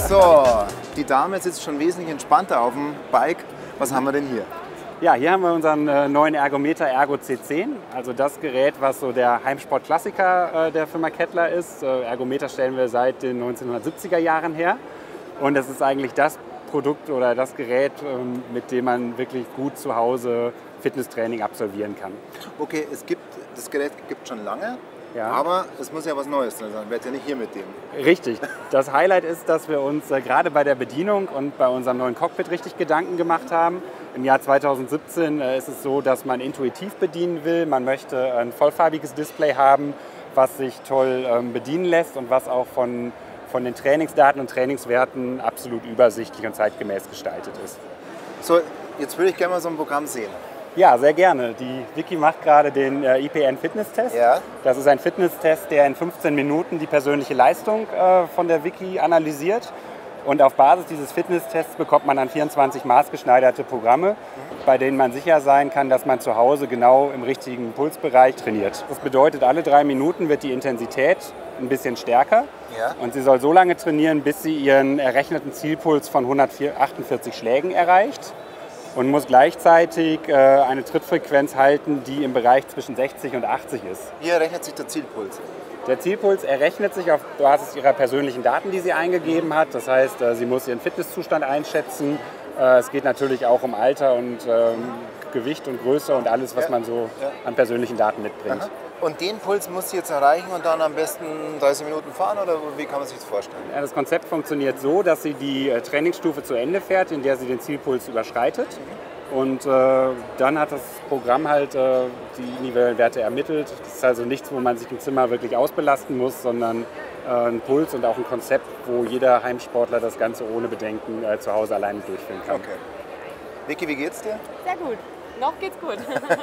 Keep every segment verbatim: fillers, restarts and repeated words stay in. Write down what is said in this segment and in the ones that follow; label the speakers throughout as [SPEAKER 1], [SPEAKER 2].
[SPEAKER 1] So, die Dame sitzt schon wesentlich entspannter auf dem Bike. Was haben wir denn hier?
[SPEAKER 2] Ja, hier haben wir unseren äh, neuen Ergometer Ergo C zehn, also das Gerät, was so der Heimsport-Klassiker äh, der Firma Kettler ist. Äh, Ergometer stellen wir seit den neunzehnhundertsiebziger Jahren her und es ist eigentlich das Produkt oder das Gerät, ähm, mit dem man wirklich gut zu Hause Fitnesstraining absolvieren kann.
[SPEAKER 1] Okay, es gibt, das Gerät gibt es schon lange.
[SPEAKER 2] Ja.
[SPEAKER 1] Aber es muss ja was Neues drin sein, wird ja nicht hier mit dem.
[SPEAKER 2] Richtig. Das Highlight ist, dass wir uns äh, gerade bei der Bedienung und bei unserem neuen Cockpit richtig Gedanken gemacht haben. Im Jahr zweitausendsiebzehn äh, ist es so, dass man intuitiv bedienen will. Man möchte ein vollfarbiges Display haben, was sich toll ähm, bedienen lässt und was auch von, von den Trainingsdaten und Trainingswerten absolut übersichtlich und zeitgemäß gestaltet ist.
[SPEAKER 1] So, jetzt würde ich gerne mal so ein Programm sehen.
[SPEAKER 2] Ja, sehr gerne. Die Vicky macht gerade den äh, I P N-Fitness-Test.
[SPEAKER 1] Ja.
[SPEAKER 2] Das ist ein Fitness-Test, der in fünfzehn Minuten die persönliche Leistung äh, von der Vicky analysiert. Und auf Basis dieses Fitness-Tests bekommt man dann vierundzwanzig maßgeschneiderte Programme, mhm. bei denen man sicher sein kann, dass man zu Hause genau im richtigen Pulsbereich trainiert. Das bedeutet, alle drei Minuten wird die Intensität ein bisschen stärker.
[SPEAKER 1] Ja.
[SPEAKER 2] Und sie soll so lange trainieren, bis sie ihren errechneten Zielpuls von hundertachtundvierzig Schlägen erreicht. Und muss gleichzeitig äh, eine Trittfrequenz halten, die im Bereich zwischen sechzig und achtzig ist.
[SPEAKER 1] Wie errechnet sich der Zielpuls?
[SPEAKER 2] Der Zielpuls errechnet sich auf Basis ihrer persönlichen Daten, die sie eingegeben hat. Das heißt, äh, sie muss ihren Fitnesszustand einschätzen. Äh, es geht natürlich auch um Alter und ähm, Gewicht und Größe und alles, was
[SPEAKER 1] ja.
[SPEAKER 2] man so
[SPEAKER 1] ja.
[SPEAKER 2] an persönlichen Daten mitbringt.
[SPEAKER 1] Aha. Und den Puls muss sie jetzt erreichen und dann am besten dreißig Minuten fahren, oder wie kann man sich das vorstellen?
[SPEAKER 2] Ja, das Konzept funktioniert so, dass sie die äh, Trainingsstufe zu Ende fährt, in der sie den Zielpuls überschreitet. Mhm. Und äh, dann hat das Programm halt äh, die individuellen Werte ermittelt. Das ist also nichts, wo man sich im Zimmer wirklich ausbelasten muss, sondern äh, ein Puls und auch ein Konzept, wo jeder Heimsportler das Ganze ohne Bedenken äh, zu Hause alleine durchführen kann.
[SPEAKER 1] Okay. Vicky, wie geht's dir?
[SPEAKER 3] Sehr gut. Noch geht's gut.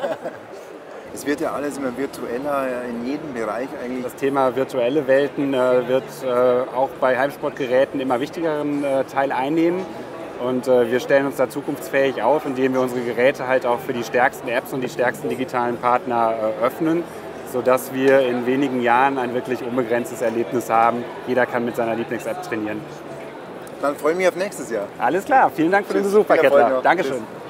[SPEAKER 1] Es wird ja alles immer virtueller, in jedem Bereich eigentlich.
[SPEAKER 2] Das Thema virtuelle Welten äh, wird äh, auch bei Heimsportgeräten immer wichtigeren äh, Teil einnehmen. Und äh, wir stellen uns da zukunftsfähig auf, indem wir unsere Geräte halt auch für die stärksten Apps und die stärksten digitalen Partner äh, öffnen, sodass wir in wenigen Jahren ein wirklich unbegrenztes Erlebnis haben. Jeder kann mit seiner Lieblings-App trainieren.
[SPEAKER 1] Dann freue ich mich auf nächstes Jahr.
[SPEAKER 2] Alles klar, vielen Dank für den Besuch, Herr Kettler. Dankeschön. Tschüss.